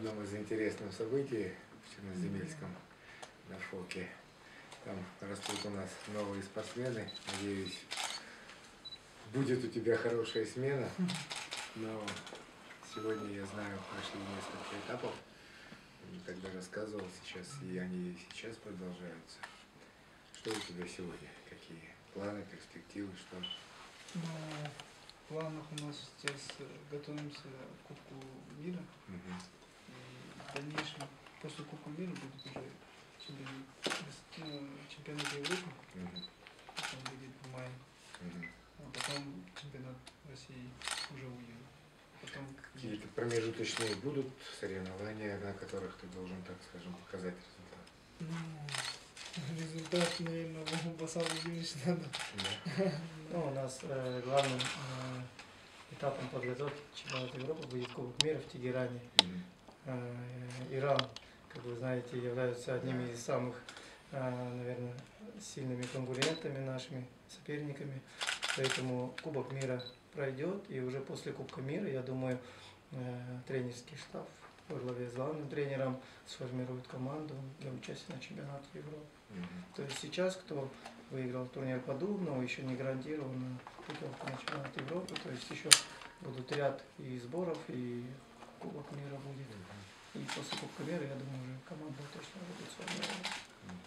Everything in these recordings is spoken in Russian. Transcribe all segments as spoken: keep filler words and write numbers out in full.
одном из интересных событий в Черноземельском на Фоке. Там растут у нас новые спортсмены. Надеюсь, будет у тебя хорошая смена. Но сегодня, я знаю, прошли несколько этапов. Тогда рассказывал сейчас, и они сейчас продолжаются. Что у тебя сегодня? Какие планы, перспективы, что? Ну, в планах у нас сейчас готовимся к Кубку мира. Угу. И в дальнейшем, после Кубка мира будет уже чемпионат, чемпионат Европы. Угу. Он будет в мае. Угу. А потом чемпионат России уже в июне. Потом какие-то промежуточные будут соревнования, на которых ты должен, так скажем, показать результат? Ну, результат, наверное, по самому видишь надо. Да. Ну, у нас э, главным э, этапом подготовки к чемпионату Европы будет Кубок мира в Тегеране. Mm-hmm. э, Иран, как вы знаете, являются одними из самых, э, наверное, сильными конкурентами нашими, соперниками. Поэтому Кубок мира пройдет, и уже после Кубка мира, я думаю, э, тренерский штаб во главе с главным тренером сформирует команду для участия на чемпионате Европы. Mm-hmm. То есть сейчас, кто выиграл турнир по Дубну, еще не гарантирована путевка на чемпионат Европы, то есть еще будут ряд и сборов, и Кубок мира будет. Mm-hmm. И после Кубка мира, я думаю, уже команда точно будет сформирована.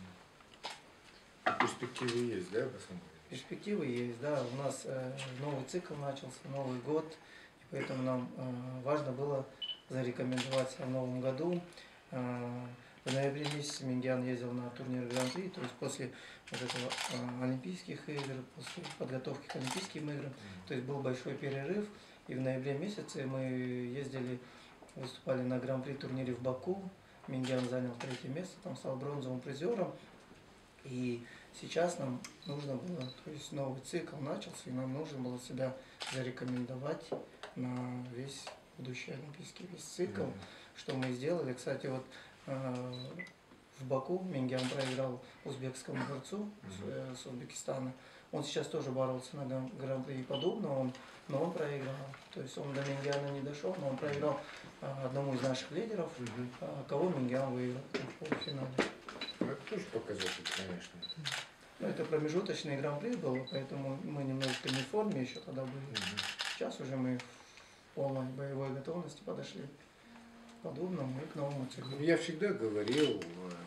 Mm-hmm. Перспективы есть, да, по самому? Перспективы есть, да. У нас э, новый цикл начался, Новый год, и поэтому нам э, важно было зарекомендоваться в новом году. Э, в ноябре месяце Мингян ездил на турнир Гран-при, то есть после вот этого э, Олимпийских игр, после подготовки к Олимпийским играм, то есть был большой перерыв, и в ноябре месяце мы ездили, выступали на Гран-при турнире в Баку. Мингян занял третье место, там стал бронзовым призером. И сейчас нам нужно было, то есть новый цикл начался, и нам нужно было себя зарекомендовать на весь будущий олимпийский весь цикл, mm-hmm. что мы сделали. Кстати, вот э, в Баку Мингян проиграл узбекскому борцу mm-hmm. с, с Узбекистана. Он сейчас тоже боролся на Гран-при подобно, он, но он проиграл. То есть он до Мингяна не дошел, но он проиграл э, одному из наших лидеров, mm-hmm. э, кого Мингян выиграл в полуфинале. Это тоже показатель, конечно. Ну, это промежуточный гран-при был, поэтому мы немножко не в форме еще тогда были. Угу. Сейчас уже мы в полной боевой готовности подошли к подобному и к новому циклу. Я всегда говорил,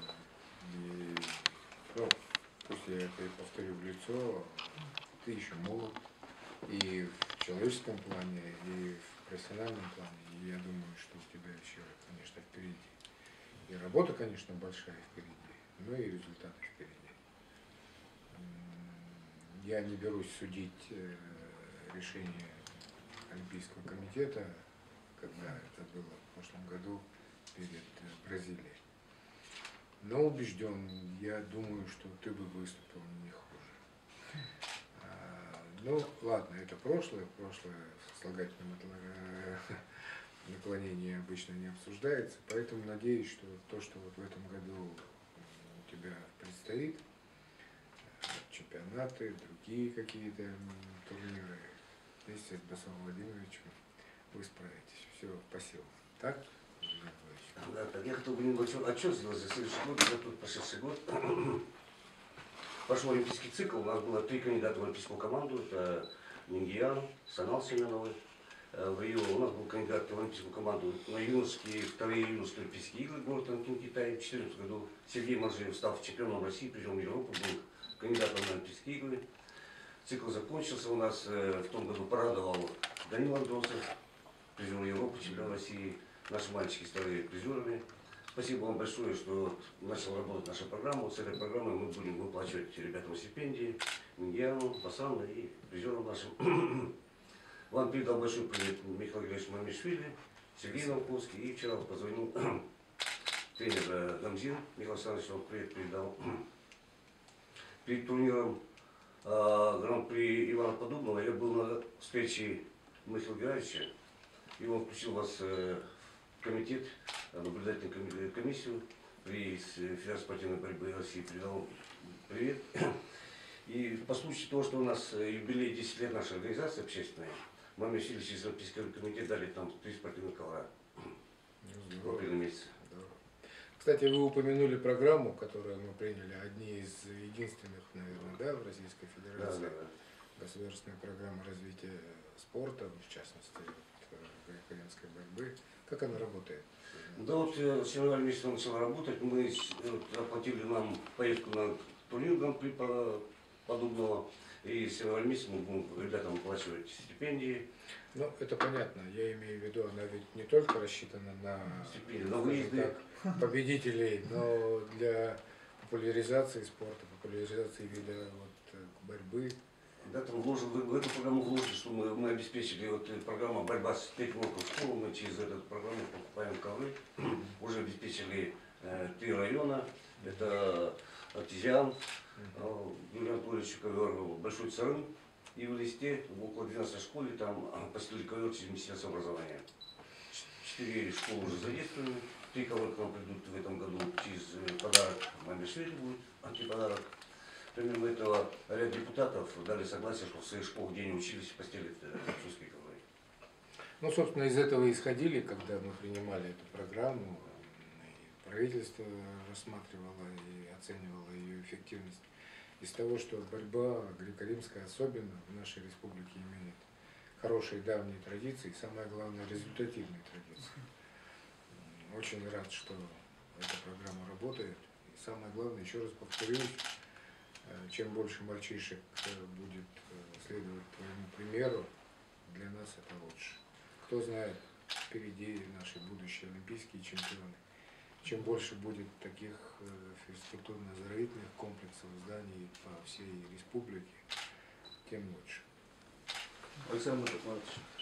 и, ну, пусть я это и повторю в лицо, ты еще молод, и в человеческом плане, и в профессиональном плане. И я думаю, что у тебя еще, конечно, впереди. И работа, конечно, большая впереди, но и результаты впереди. Я не берусь судить решение Олимпийского комитета, когда это было в прошлом году перед Бразилией. Но убежден, я думаю, что ты бы выступил не хуже. Ну, ладно, это прошлое, прошлое в сослагательном наклонении обычно не обсуждается, поэтому надеюсь, что то, что вот в этом году у тебя предстоит, чемпионаты, другие какие-то турниры, вместе с Басом Владимировичем вы справитесь. Все по силам. Так? Да, так я хотел бы небольшой отчет сделать за следующий год, за тот прошедший год. Пошел олимпийский цикл, у нас было три кандидата в олимпийскую команду, это Мингян, Санал Семеновый. В Рио у нас был кандидат в олимпийскую команду на юношеские, вторые юношеские олимпийские игры, город Анкин, Китай. В две тысячи четырнадцатом году Сергей Маржиев, став чемпионом России, призером Европы, был кандидатом на олимпийские игры. Цикл закончился у нас, в том году порадовал Данил Андосов, призер Европы, чемпион России. Наши мальчики стали призерами. Спасибо вам большое, что начала работать наша программа. Вот с этой программой мы будем выплачивать ребятам стипендии, Мингяну, Басану и призерам нашим. Вам передал большой привет Михаил Григорьевич Мамишвили, Сергей Науковский. И вчера позвонил тренер Гамзин Михаил Александрович, он привет передал. Перед турниром э, Гран-при Ивана Подобного я был на встрече Михаила Григорьевича, и он включил вас э, в комитет, наблюдательную комиссию при Федерации спортивной борьбы России, передал привет. И по случаю того, что у нас юбилей десять лет нашей организации общественной, Маме Васильевич из Олимпийского комитета дали там три спортивных ковра. В апреле месяце. Кстати, вы упомянули программу, которую мы приняли, одни из единственных, наверное, да, в Российской Да, Федерации. да, да. Государственная программа развития спорта, в частности, вот, э, греко-римской борьбы. Как она работает? Да вот э, с января месяца начала работать, мы с- э, оплатили нам поездку на турнир Гран-при по- подобного, и с января месяца мы будем ребятам выплачивать стипендии. Ну, это понятно. Я имею в виду, она ведь не только рассчитана на, Стипендии, на скажем выезды. так, победителей, но для популяризации спорта, популяризации вида вот, э, борьбы. Да, там вложен, в, в эту программу вложено, что мы, мы обеспечили, вот э, программа «Борьба с третьим роком школы», мы через эту программу покупаем ковры, уже обеспечили э, три района, это Артезиан, э, Юрий Анатольевич ковер, Большой Царын, и в Листе, около двенадцатой школы, там э, постелили ковер через Министерство образования. Ч- Четыре школы уже задействованы, три ковра к нам придут в этом году через э, подарок маме Свете будет, антиподарок. Помимо этого, ряд депутатов дали согласие, что в своих школах, где они учились, постелят э, французские ковры. Ну, собственно, из этого и исходили, когда мы принимали эту программу, и правительство рассматривало и оценивало ее эффективность. Из того, что борьба греко-римская особенно в нашей республике имеет хорошие давние традиции, и самое главное, результативные традиции. Очень рад, что эта программа работает. И самое главное, еще раз повторюсь, э, чем больше мальчишек э, будет э, следовать твоему примеру, для нас это лучше. Кто знает, впереди наши будущие олимпийские чемпионы. Чем больше будет таких э, физкультурно-оздоровительных комплексов, зданий по всей республике, тем лучше. Александр Иванович,